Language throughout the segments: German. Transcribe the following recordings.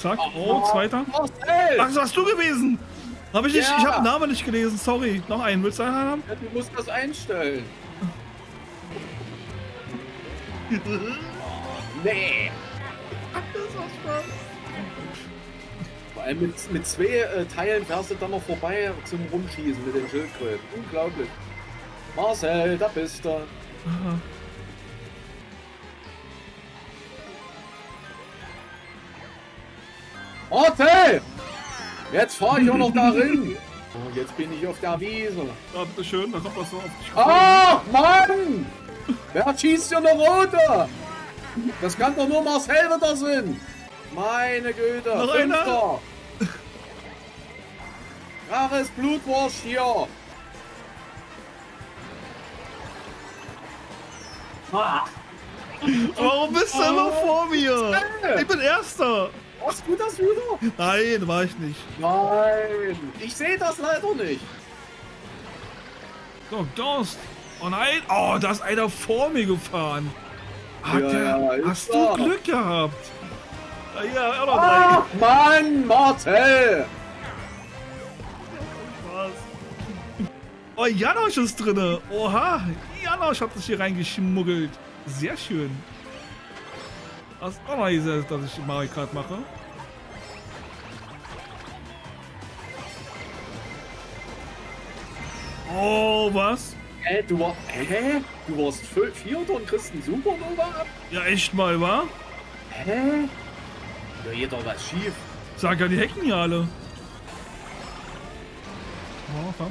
Zack. Oh, zweiter. Marcel! Ach, das warst du gewesen. Hab ich nicht, Ja. ich habe den Namen nicht gelesen, sorry. Noch einen, willst du einen haben? Ja, du musst das einstellen. Nee. Das war Spaß. Vor allem mit zwei Teilen fährst du dann noch vorbei zum Rumschießen mit den Schildkröten. Unglaublich. Marcel, da bist du. Aha. Marcel! Jetzt fahr ich auch noch darin. Oh, jetzt bin ich auf der Wiese. Ja, bitte schön, da kommt was so auf dich. Ach, Mann! Wer schießt hier eine rote? Das kann doch nur Marcel wieder sein. Meine Güte. Noch einer? Fünfter. Rares Blutwurst hier. Ah. Warum bist du immer vor mir? Ich bin Erster. Hast du das wieder? Nein, war ich nicht. Nein. Ich sehe das leider nicht. So, Durst. Oh nein. Oh, da ist einer vor mir gefahren. Hast du Glück gehabt? Ja, auch noch drei. Ach, Mann, Marcel. Spaß. Oh, Janosch ist drinne. Oha, Janosch hat sich hier reingeschmuggelt. Sehr schön. Hast auch noch gesehen, dass ich Mario Kart mache. Oh, was? Du warst Vierter und kriegst einen Supernova ab? Ja, echt mal, wa? Hä? Da geht doch was schief. Sag ja die Hecken hier alle. Oh, komm.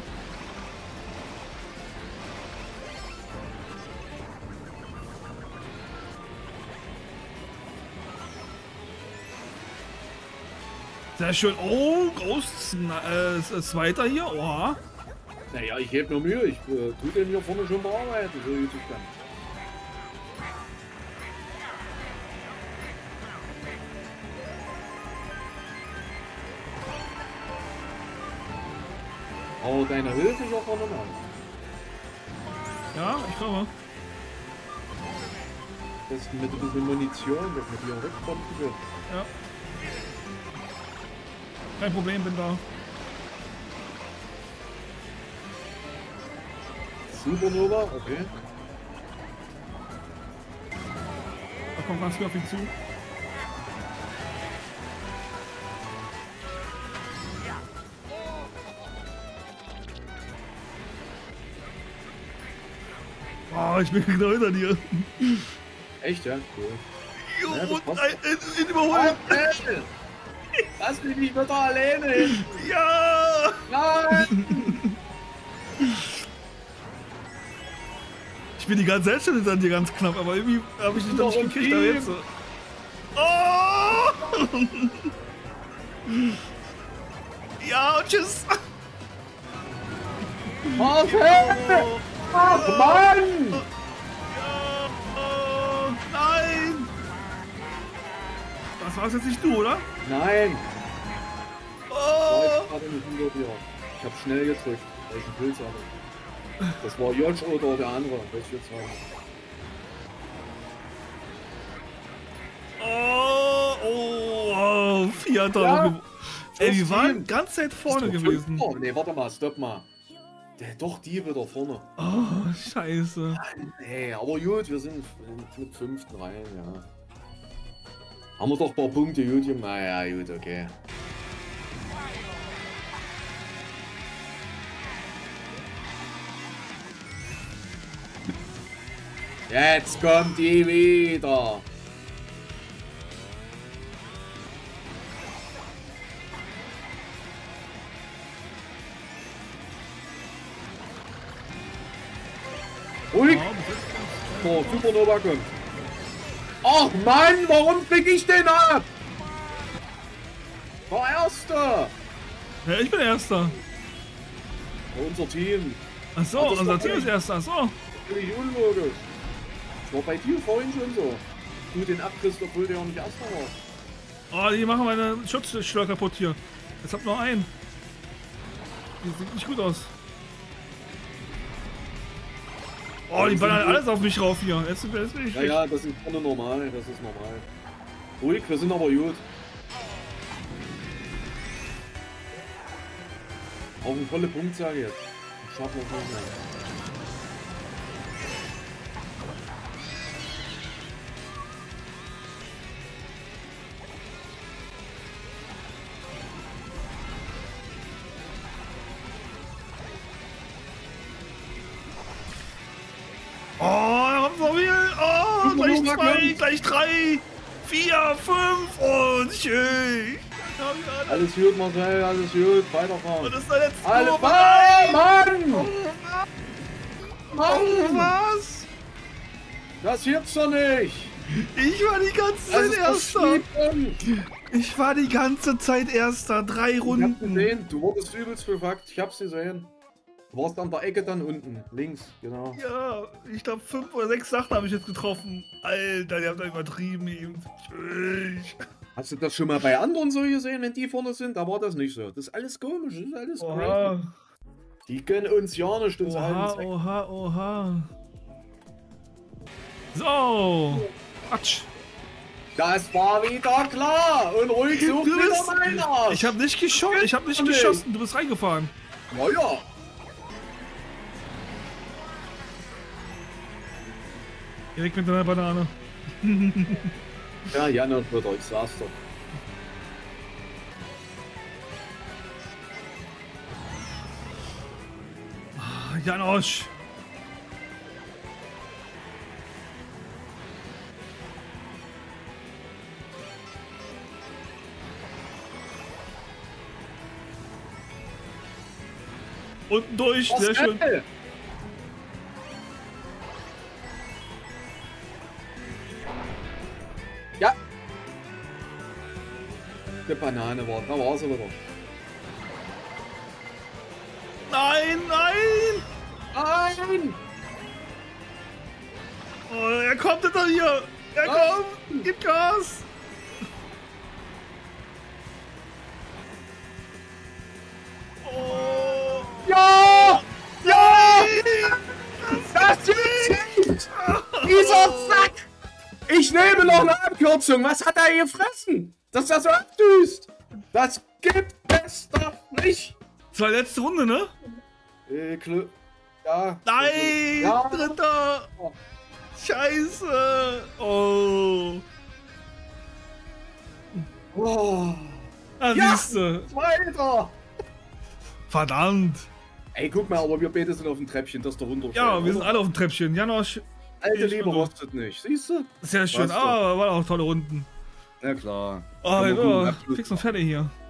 Sehr schön. Oh, groß. Zweiter hier. Oha. Naja, ich heb mir Mühe. Ich tu den hier vorne schon bearbeiten, so wie ich kann. Oh, deine Hilfe ist auch vorne an. Ja, ich komme. Das ist mit ein bisschen Munition, dass man hier wegkommen wird. Ja. Kein Problem, bin da. Supernova, okay. Da kommt ganz viel auf ihn zu. Oh, ich bin genau hinter dir. Echt, ja? Cool. Jo, Ja, das und passt. ihn überholen. Marcel! Lass mich nicht wieder alleine hin! Ja! Nein! Ich bin die ganze Zeit schon hinter dir ganz knapp, aber irgendwie habe ich dich noch nicht gekriegt, aber jetzt. Oh! Ja, und tschüss! Marcel! Oh. Ach, Mann! Ja, oh, nein! Das war's jetzt nicht du, oder? Nein! Oh! Ich gerade nicht hinter dir. Ich hab schnell gedrückt, weil ich einen Puls hatte. Das war Josh oder der andere, weiß ich jetzt nicht. Oh, Vierter. Ja, Ey, wir waren Team. ganz Zeit vorne gewesen. Oh, nee, warte mal, stopp mal. Doch, die wieder vorne. Oh, scheiße. Nee, aber gut, wir sind mit 5. rein, ja. Haben wir doch ein paar Punkte gut gemacht. Naja, gut, okay. Jetzt kommt die wieder. Ruhig. So, Supernova kommt. Ach Mann, warum krieg ich den ab? Der Erste. Ja, ich bin Erster. Unser Team. Achso, Ach, das unser war Team ist völlig- Erster. Achso. Völlig unlogisch. Das war bei dir vorhin schon so. Du den abkriegst, obwohl der auch nicht Erster war. Oh, die machen meine Schutzschleuder kaputt hier. Jetzt habt noch einen. Die sieht nicht gut aus. Oh, die ballern alles auf mich rauf hier. Jetzt bin ich Ja, ja, das ist vorne normal. Das ist normal. Ruhig, wir sind aber gut. Auf eine volle Punktzahl jetzt. Ich schaff noch nicht mehr. Oh, da kommt so viel. Oh, gleich 2, gleich 3, 4, 5 und schön. Alles gut, Marcel, alles gut. Weiterfahren. Und das ist der letzte Alles Kurve. Mann! Oh, Mann! was? Das gibt's doch nicht! Ich war die ganze Das Zeit ist Erster. verschrieben! Ich war die ganze Zeit Erster. 3 Ich hab Runden. gesehen, du wurdest übelst befackt. Ich hab's gesehen. Du warst an der Ecke dann unten. Links, genau. Ja, ich glaube 5 oder 6 Sachen habe ich jetzt getroffen. Alter, die haben da übertrieben eben. Tschüss. Hast du das schon mal bei anderen so gesehen, wenn die vorne sind? Da war das nicht so. Das ist alles komisch, das ist alles crazy. Oha. Die können uns ja nicht uns Oha, allen oha, oha. So. Quatsch. Das war wieder klar! Und ruhig sucht Du wieder bist- mein Arsch! Ich habe nicht geschossen. Ich habe nicht geschossen. Du bist reingefahren. Naja! Direkt mit deiner Banane. Ja, Jan wird euch, sag's doch. Janosch. Unten durch, sehr schön. Ja! Die Banane war, da war sie wieder. Nein, nein! Nein! Oh, er kommt hinter hier! Er kommt! Gib Gas! Oh! Ja! Ja! Nein! Das ist nicht! Dieser Sack! Ich nehme noch eine Abkürzung. Was hat er gefressen? Dass er so abdüst! Das gibt es doch nicht! Das war die letzte Runde, ne? Ja. Nein! Ja. Dritter! Scheiße! Oh! Oh. Ah, Ja. siehste! Weiter! Verdammt! Ey, guck mal, aber wir beide sind auf dem Treppchen, das da runter. Ja, wir sind alle auf dem Treppchen. Janosch, Alte ich Liebe bin durch. rostet nicht, siehst du? sehr schön. Weißt du. Ah, waren auch tolle Runden. Na klar. Oh, Kann man ja, gut abschließen. fix und fertig hier.